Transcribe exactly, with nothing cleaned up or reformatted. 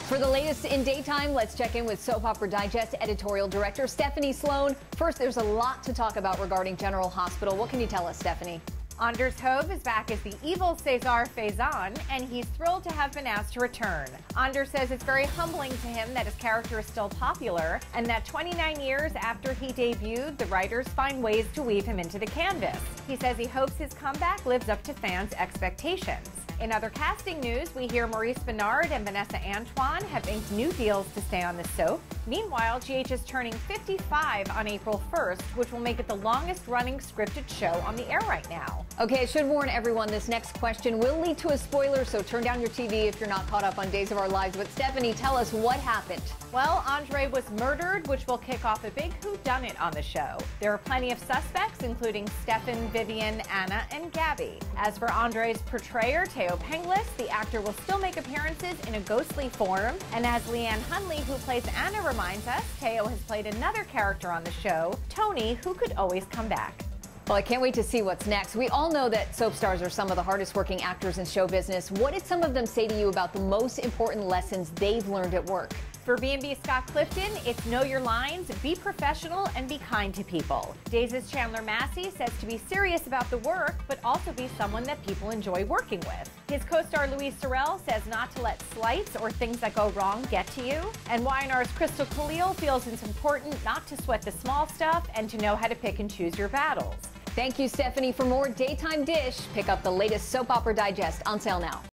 For the latest in daytime, let's check in with Soap Opera Digest editorial director Stephanie Sloan. First, there's a lot to talk about regarding General Hospital. What can you tell us, Stephanie? Anders Hove is back as the evil Cesar Faison, and he's thrilled to have been asked to return. Anders says it's very humbling to him that his character is still popular, and that twenty-nine years after he debuted, the writers find ways to weave him into the canvas. He says he hopes his comeback lives up to fans' expectations. In other casting news, we hear Maurice Benard and Vanessa Antoine have inked new deals to stay on the soap. Meanwhile, G H is turning fifty-five on April first, which will make it the longest-running scripted show on the air right now. Okay, I should warn everyone, this next question will lead to a spoiler, so turn down your T V if you're not caught up on Days of Our Lives. But Stephanie, tell us what happened. Well, Andre was murdered, which will kick off a big whodunit on the show. There are plenty of suspects, including Stefan, Vivian, Anna, and Gabby. As for Andre's portrayer, Theo Penglis, the actor will still make appearances in a ghostly form. And as Leanne Hunley, who plays Anna, reminds us, Theo has played another character on the show, Tony, who could always come back. Well, I can't wait to see what's next. We all know that soap stars are some of the hardest working actors in show business. What did some of them say to you about the most important lessons they've learned at work? For B and B Scott Clifton, it's know your lines, be professional, and be kind to people. Days' Chandler Massey says to be serious about the work, but also be someone that people enjoy working with. His co-star Louise Sorel says not to let slights or things that go wrong get to you. And Y and R's Crystal Khalil feels it's important not to sweat the small stuff and to know how to pick and choose your battles. Thank you, Stephanie. For more Daytime Dish, pick up the latest Soap Opera Digest on sale now.